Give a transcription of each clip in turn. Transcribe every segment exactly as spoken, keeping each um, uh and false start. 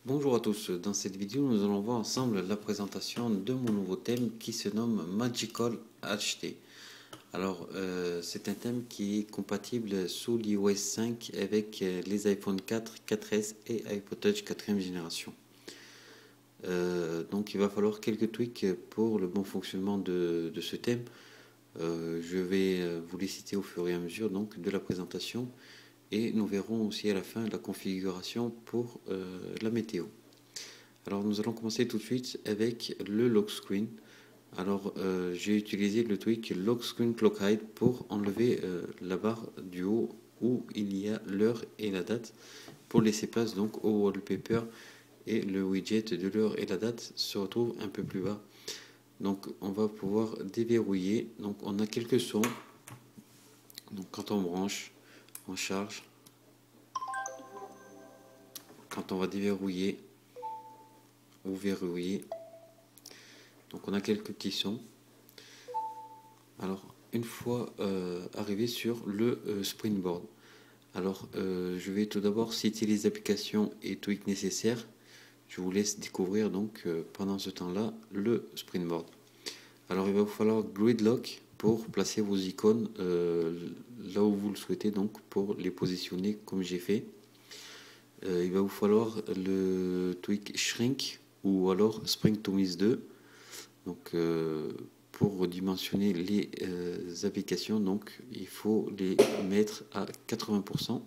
Bonjour à tous, dans cette vidéo nous allons voir ensemble la présentation de mon nouveau thème qui se nomme Magical H D. Alors euh, c'est un thème qui est compatible sous l'i o ès cinq avec euh, les iPhone quatre, quatre S et iPod Touch quatrième génération. Euh, donc il va falloir quelques tweaks pour le bon fonctionnement de, de ce thème. Euh, je vais vous les citer au fur et à mesure donc, de la présentation et nous verrons aussi à la fin la configuration pour euh, la météo. Alors nous allons commencer tout de suite avec le lock screen. Alors euh, j'ai utilisé le tweak lock screen clock hide pour enlever euh, la barre du haut où il y a l'heure et la date pour laisser place donc au wallpaper, et le widget de l'heure et la date se retrouve un peu plus bas. Donc on va pouvoir déverrouiller. Donc on a quelques sons. Donc quand on branche, on charge. Quand on va déverrouiller ou verrouiller, donc on a quelques petits sons. Alors une fois euh, arrivé sur le euh, Springboard, alors euh, je vais tout d'abord citer les applications et tweaks nécessaires. Je vous laisse découvrir donc euh, pendant ce temps-là le Springboard. Alors il va vous falloir Gridlock pour placer vos icônes euh, là où vous le souhaitez, donc pour les positionner comme j'ai fait. Euh, il va vous falloir le tweak Shrink ou alors Spring to Miss deux. Donc euh, pour dimensionner les euh, applications, donc il faut les mettre à quatre-vingts pour cent.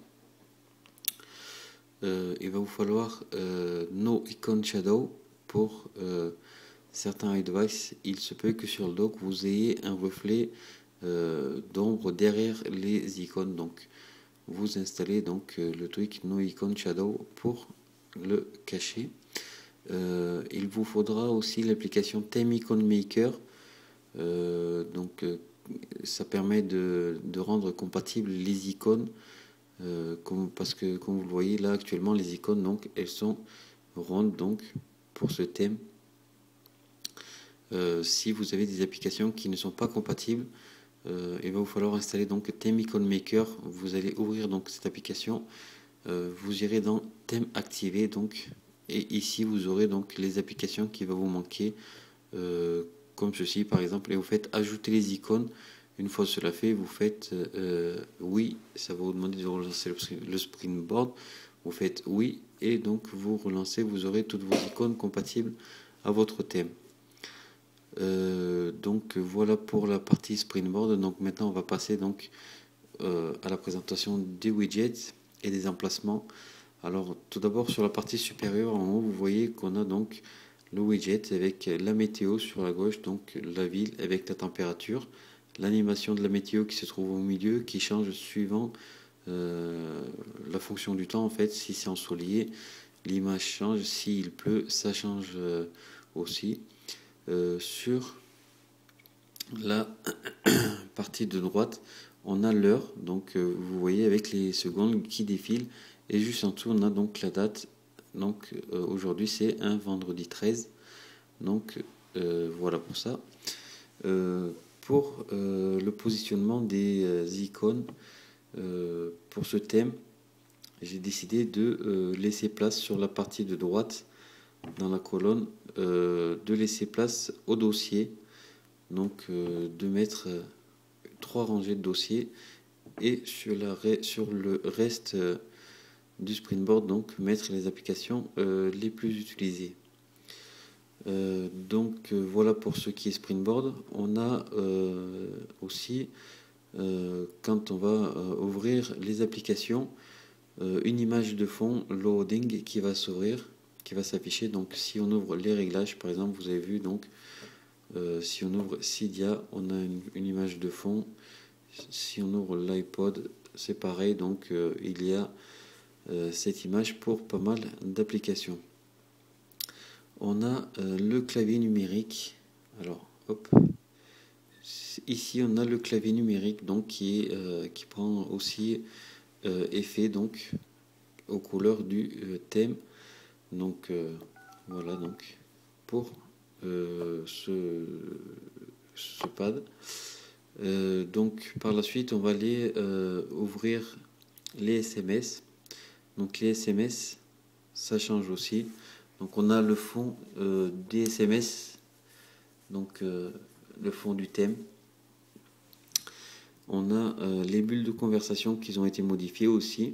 Euh, il va vous falloir euh, No Icon Shadow pour euh, certains devices. Il se peut que sur le dock vous ayez un reflet euh, d'ombre derrière les icônes. Donc vous installez donc euh, le tweak No Icon Shadow pour le cacher. Euh, il vous faudra aussi l'application Theme Icon Maker. Euh, donc euh, ça permet de, de rendre compatibles les icônes, euh, comme, parce que comme vous le voyez là actuellement les icônes donc elles sont rondes donc pour ce thème. Euh, si vous avez des applications qui ne sont pas compatibles, euh, il va vous falloir installer donc Theme Icon Maker. Vous allez ouvrir donc cette application, euh, vous irez dans thème activé donc, et ici vous aurez donc les applications qui vont vous manquer, euh, comme ceci par exemple, et vous faites ajouter les icônes. Une fois cela fait, vous faites euh, oui, ça va vous demander de relancer le Springboard, vous faites oui, et donc vous relancez, vous aurez toutes vos icônes compatibles à votre thème. Euh, donc voilà pour la partie Springboard. Donc maintenant on va passer donc euh, à la présentation des widgets et des emplacements. Alors tout d'abord sur la partie supérieure en haut, vous voyez qu'on a donc le widget avec la météo sur la gauche, donc la ville avec la température, l'animation de la météo qui se trouve au milieu, qui change suivant euh, la fonction du temps en fait. Si c'est ensoleillé, l'image change, s'il pleut, ça change euh, aussi. Euh, sur la partie de droite, on a l'heure, donc euh, vous voyez avec les secondes qui défilent, et juste en dessous on a donc la date. Donc euh, aujourd'hui c'est un vendredi treize, donc euh, voilà pour ça. Euh, pour euh, le positionnement des euh, icônes, euh, pour ce thème, j'ai décidé de euh, laisser place sur la partie de droite, dans la colonne, euh, de laisser place au dossier, donc euh, de mettre euh, trois rangées de dossiers, et sur, la, sur le reste euh, du Springboard, donc mettre les applications euh, les plus utilisées. Euh, donc euh, voilà pour ce qui est Springboard. On a euh, aussi, euh, quand on va euh, ouvrir les applications, euh, une image de fond loading qui va s'ouvrir, qui va s'afficher. Donc si on ouvre les réglages par exemple, vous avez vu donc euh, si on ouvre Cydia, on a une, une image de fond. Si on ouvre l'iPod, c'est pareil, donc euh, il y a euh, cette image pour pas mal d'applications. On a euh, le clavier numérique. Alors hop, ici on a le clavier numérique donc qui est euh, qui prend aussi euh, effet donc aux couleurs du euh, thème. Donc euh, voilà donc pour euh, ce, ce pad. Euh, donc par la suite on va aller euh, ouvrir les S M S. Donc les S M S, ça change aussi. Donc on a le fond euh, des S M S, donc euh, le fond du thème. On a euh, les bulles de conversation qui ont été modifiées aussi.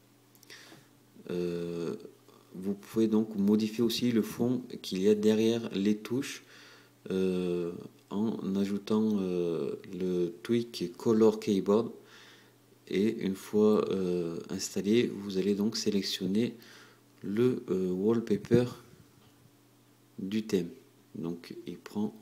Euh, vous pouvez donc modifier aussi le fond qu'il y a derrière les touches euh, en ajoutant euh, le tweak color keyboard. Et une fois euh, installé, vous allez donc sélectionner le euh, wallpaper du thème. Donc il prend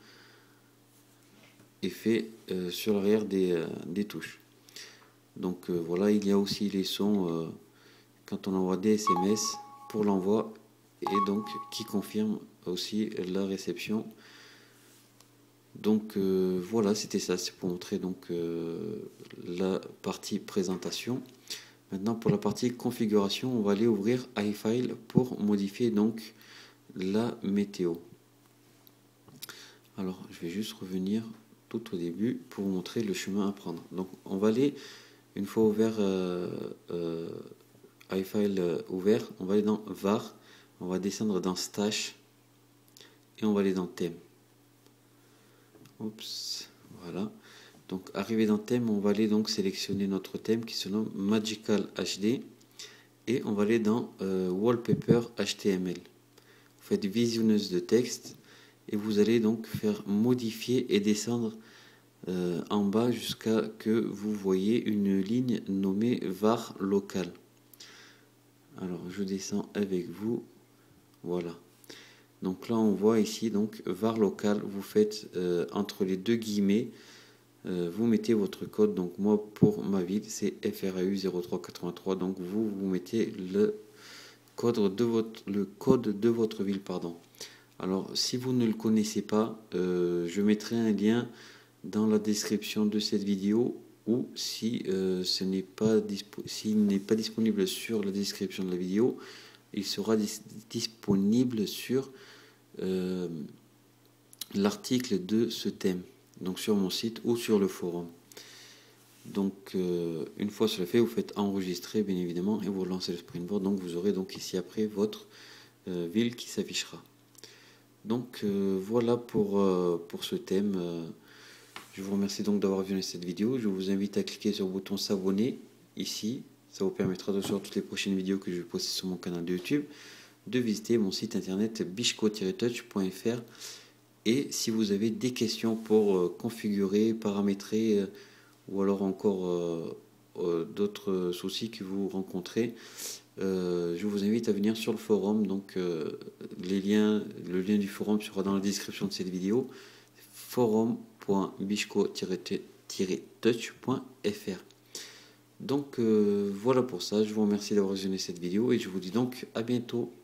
effet euh, sur l'arrière des, euh, des touches. Donc euh, voilà, il y a aussi les sons euh, quand on envoie des S M S pour l'envoi, et donc qui confirme aussi la réception. Donc euh, voilà, c'était ça, c'est pour montrer donc euh, la partie présentation. Maintenant pour la partie configuration, on va aller ouvrir iFile pour modifier donc la météo. Alors je vais juste revenir tout au début pour vous montrer le chemin à prendre. Donc on va aller, une fois ouvert euh, euh, iFile euh, ouvert, on va aller dans var, on va descendre dans stash et on va aller dans thème. Oups, voilà. Donc arrivé dans thème, on va aller donc sélectionner notre thème qui se nomme Magical H D et on va aller dans euh, Wallpaper H T M L. Vous faites visionneuse de texte et vous allez donc faire modifier et descendre euh, en bas jusqu'à que vous voyez une ligne nommée var local. Alors je descends avec vous, voilà. Donc là on voit ici donc var local, vous faites euh, entre les deux guillemets, euh, vous mettez votre code. Donc moi pour ma ville c'est F R A U zéro trois quatre-vingt-trois, donc vous vous mettez le code de votre le code de votre ville, pardon. Alors si vous ne le connaissez pas, euh, je mettrai un lien dans la description de cette vidéo, ou si euh, ce n'est pas dispo s'il n'est pas disponible sur la description de la vidéo, il sera dis disponible sur euh, l'article de ce thème, donc sur mon site ou sur le forum. Donc euh, une fois cela fait, vous faites enregistrer bien évidemment et vous relancez le Springboard. Donc vous aurez donc ici après votre euh, ville qui s'affichera. Donc euh, voilà pour, euh, pour ce thème. Euh, je vous remercie donc d'avoir visionné cette vidéo. Je vous invite à cliquer sur le bouton s'abonner ici. Ça vous permettra de recevoir toutes les prochaines vidéos que je vais poster sur mon canal de YouTube, de visiter mon site internet bichco tiret touch point F R. Et si vous avez des questions pour euh, configurer, paramétrer, euh, ou alors encore euh, euh, d'autres soucis que vous rencontrez, euh, je vous invite à venir sur le forum. Donc euh, les liens, le lien du forum sera dans la description de cette vidéo, forum point bichco tiret touch point F R. Donc euh, voilà pour ça, je vous remercie d'avoir visionné cette vidéo et je vous dis donc à bientôt.